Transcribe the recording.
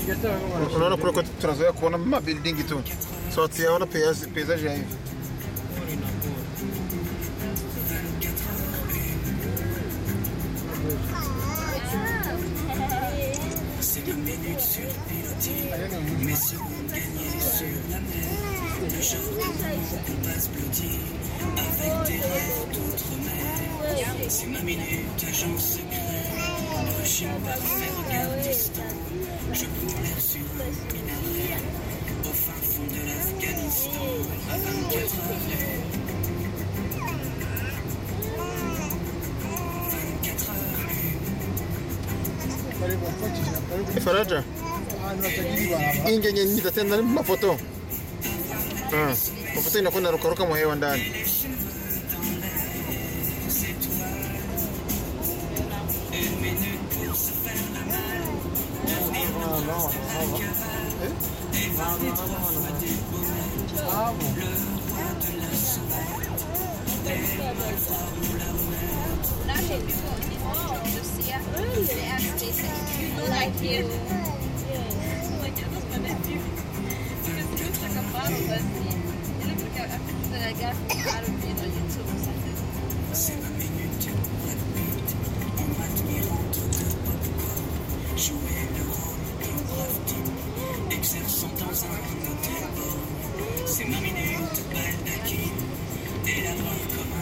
Unaona kule kwetu tunazoea kuona mabuilding tu. So tuyaona peizaje ya hivi. C'est 2 minutes sur pilotis, mes secondes gagnées sur la mer. Le genre de monde qu'on passe blotti, avec des rêves d'outre-mer. C'est ma minute, agent secret, rechine parfait, regard distant. Je prends l'air sur un minaret, au fin fond de l'Afghanistan, à 24 heures. 24 heures. Faraja. Inge yenye nitatenda mafoto. Mafoto inakuwa inarukaruka mwa hewa ndani. Like you. Like eu não parecia. Porque eu tinha acabado assim. Ele porque a garrafa para o vídeo no YouTube, sabe?